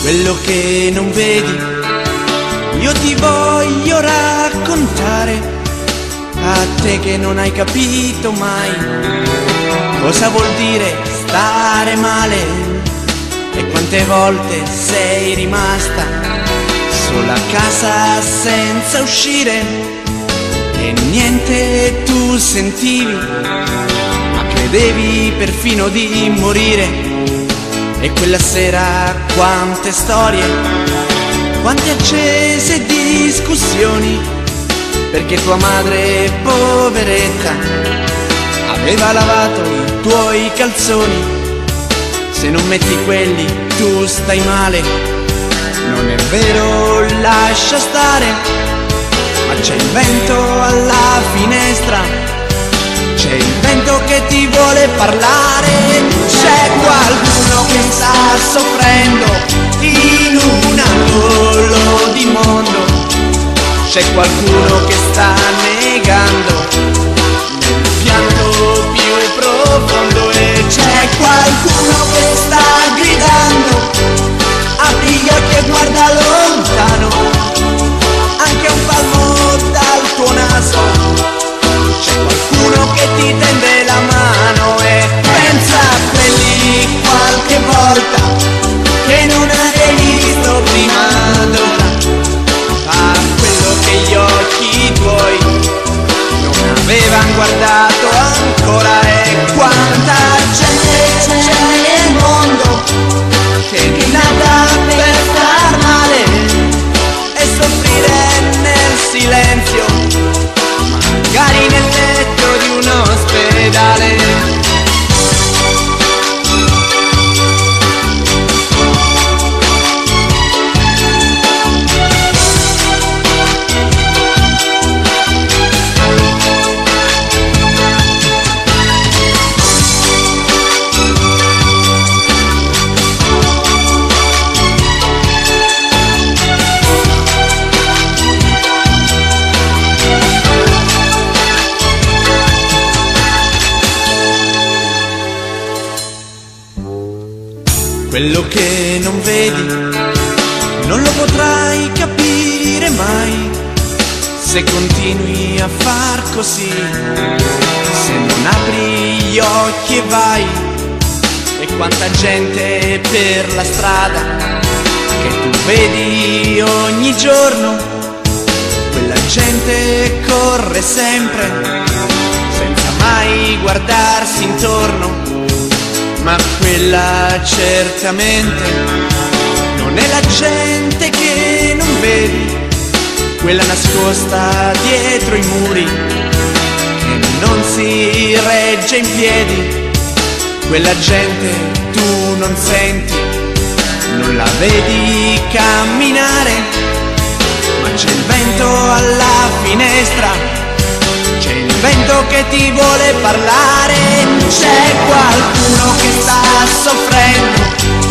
quello che non vedi, io ti voglio raccontare, a te che non hai capito mai cosa vuol dire stare male e quante volte sei rimasta sola a casa senza uscire e niente tu sentivi, ma credevi perfino di morire. E quella sera quante storie, quante accese discussioni, perché tua madre, poveretta, aveva lavato i tuoi calzoni. Se non metti quelli tu stai male, non è vero, lascia stare, ma c'è il vento alla finestra, c'è il vento che ti vuole parlare. C'è qualcuno che sta soffrendo in un angolo di mondo, c'è qualcuno che sta negando nel pianto più profondo, e c'è qualcuno che sta gridando: apri gli occhi e guarda lontano, anche un palmo dal tuo naso. C'è qualcuno che ti tende la mano e pensa a quelli qualche volta che non avevi visto prima d'ora, a quello che gli occhi tuoi non avevano guardato ancora. E quanta gente c'è nel mondo che è nata per star male e soffrire nel silenzio, magari nel letto di un ospedale. Quello che non vedi non lo potrai capire mai se continui a far così, se non apri gli occhi e vai. E quanta gente per la strada che tu vedi ogni giorno, quella gente corre sempre senza mai guardarsi intorno. Ma quella certamente non è la gente che non vedi, quella nascosta dietro i muri che non si regge in piedi. Quella gente tu non senti, non la vedi camminare, ma c'è il vento alla finestra, c'è il vento che ti vuole parlare. C'è qualcuno che sta soffrendo